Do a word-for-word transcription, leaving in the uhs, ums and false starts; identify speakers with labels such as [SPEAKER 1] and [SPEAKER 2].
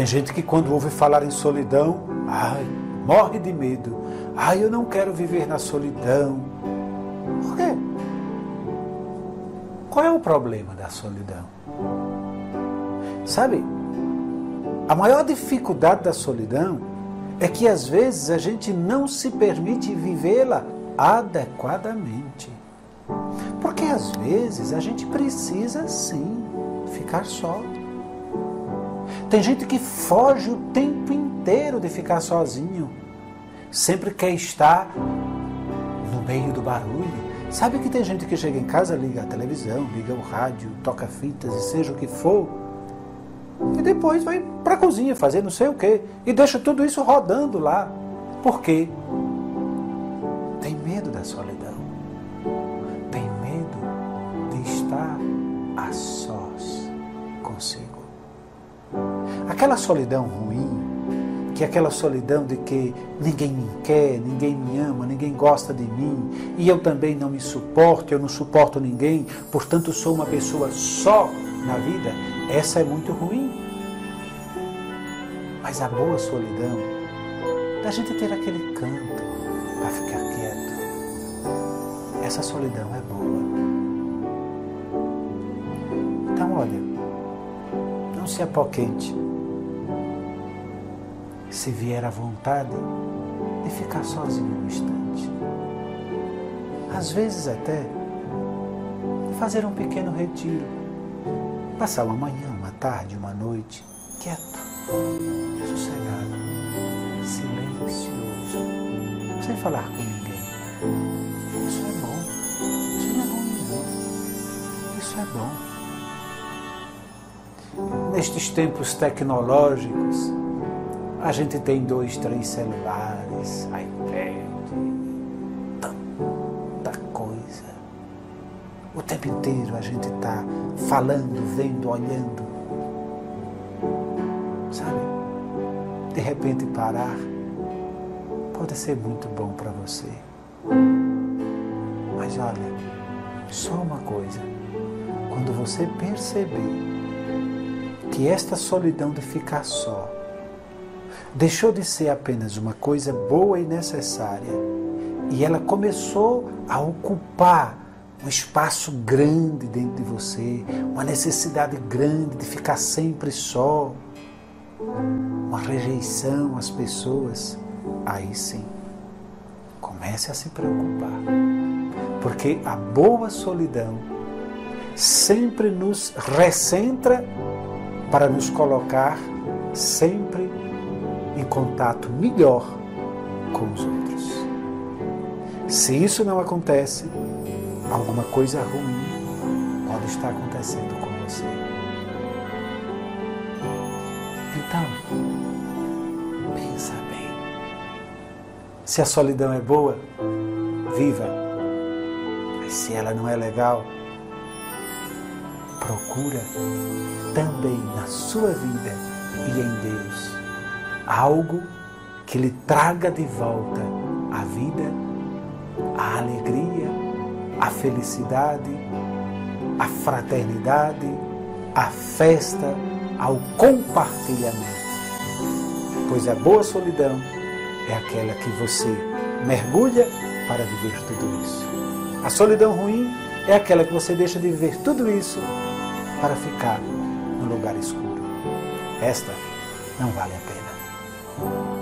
[SPEAKER 1] Tem gente que quando ouve falar em solidão, ai, morre de medo. Ai, eu não quero viver na solidão. Por quê? Qual é o problema da solidão? Sabe, a maior dificuldade da solidão é que às vezes a gente não se permite vivê-la adequadamente. Porque às vezes a gente precisa sim ficar só. Tem gente que foge o tempo inteiro de ficar sozinho. Sempre quer estar no meio do barulho. Sabe que tem gente que chega em casa, liga a televisão, liga o rádio, toca fitas e seja o que for, e depois vai para a cozinha fazer não sei o quê, e deixa tudo isso rodando lá. Por quê? Tem medo da solidão. Tem medo de estar a sós consigo. Aquela solidão ruim, que é aquela solidão de que ninguém me quer, ninguém me ama, ninguém gosta de mim, e eu também não me suporto, eu não suporto ninguém, portanto sou uma pessoa só na vida, essa é muito ruim. Mas a boa solidão, da gente ter aquele canto para ficar quieto, essa solidão é boa. Então olha, não se apoquente se vier a vontade de ficar sozinho um instante. Às vezes até fazer um pequeno retiro. Passar uma manhã, uma tarde, uma noite, quieto, sossegado, silencioso, sem falar com ninguém. Isso é bom. Isso não é ruim, não. Isso é bom. Nestes tempos tecnológicos, a gente tem dois, três celulares, iPad, tanta coisa. O tempo inteiro a gente está falando, vendo, olhando. Sabe? De repente parar pode ser muito bom para você. Mas olha, só uma coisa. Quando você perceber que esta solidão de ficar só deixou de ser apenas uma coisa boa e necessária, e ela começou a ocupar um espaço grande dentro de você, uma necessidade grande de ficar sempre só, uma rejeição às pessoas, aí sim, comece a se preocupar. Porque a boa solidão sempre nos recentra para nos colocar sempre em contato melhor com os outros. Se isso não acontece, alguma coisa ruim pode estar acontecendo com você. Então, pensa bem. Se a solidão é boa, viva. Mas se ela não é legal, procura também na sua vida e em Deus algo que lhe traga de volta a vida, a alegria, a felicidade, a fraternidade, a festa, ao compartilhamento. Pois a boa solidão é aquela que você mergulha para viver tudo isso. A solidão ruim é aquela que você deixa de viver tudo isso para ficar no lugar escuro. Esta não vale a pena.